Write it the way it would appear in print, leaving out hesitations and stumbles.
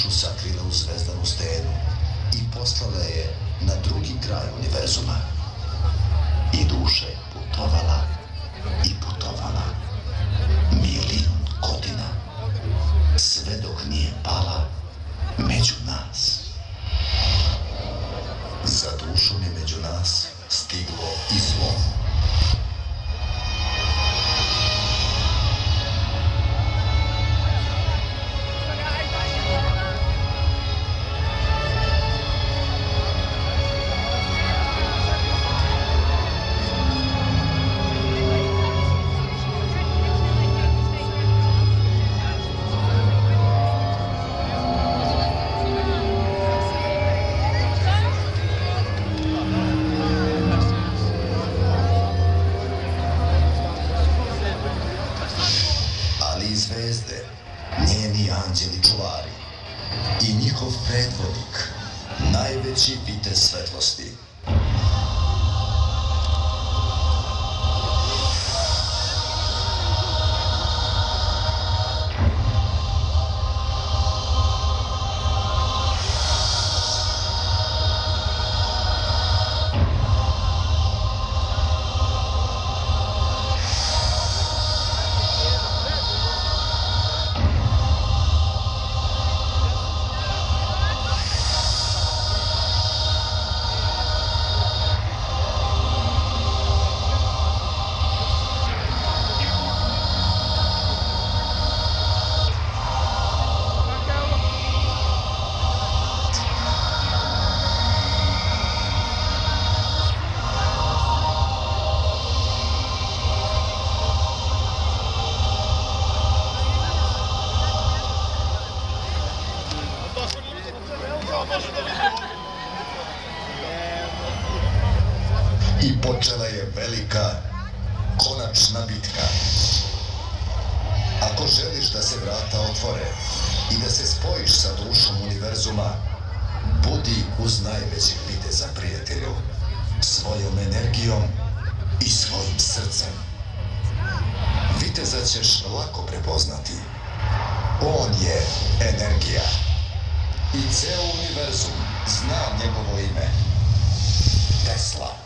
dušu sakrila u zvezdanu stenu i poslala je na drugi kraj univerzuma. I duša je putovala i putovala milion godina, sve dok nije pala među nas. Za dušom je među nas stiglo i zlo. Zvezde, njeni anđeli čuvari i njihov predvodnik, najveći vitez svetlosti. I počela je velika, konačna bitka. Ako želiš da se vrata otvore i da se spojiš sa dušom univerzuma, budi uz najvećeg viteza, prijatelju, svojom energijom i svojim srcem. Viteza ćeš lako prepoznati. On je energija. I ceo univerzum zna njegovo ime. Tesla.